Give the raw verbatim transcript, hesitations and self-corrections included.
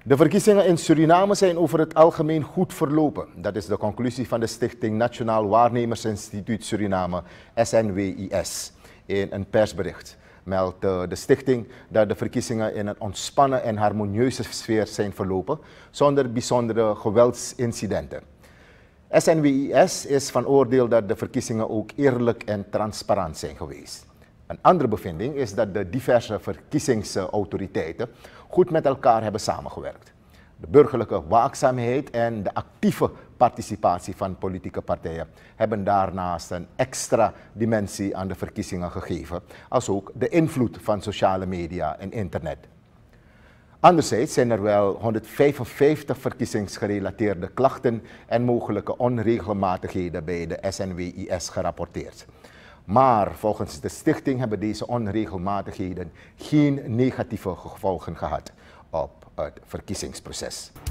De verkiezingen in Suriname zijn over het algemeen goed verlopen. Dat is de conclusie van de Stichting Nationaal Waarnemersinstituut Suriname, S N W I S, in een persbericht. Meldt de stichting dat de verkiezingen in een ontspannen en harmonieuze sfeer zijn verlopen, zonder bijzondere geweldsincidenten. S N W I S is van oordeel dat de verkiezingen ook eerlijk en transparant zijn geweest. Een andere bevinding is dat de diverse verkiezingsautoriteiten goed met elkaar hebben samengewerkt. De burgerlijke waakzaamheid en de actieve participatie van politieke partijen hebben daarnaast een extra dimensie aan de verkiezingen gegeven, als ook de invloed van sociale media en internet. Anderzijds zijn er wel honderdvijfenvijftig verkiezingsgerelateerde klachten en mogelijke onregelmatigheden bij de S N W I S gerapporteerd. Maar volgens de stichting hebben deze onregelmatigheden geen negatieve gevolgen gehad op het verkiezingsproces.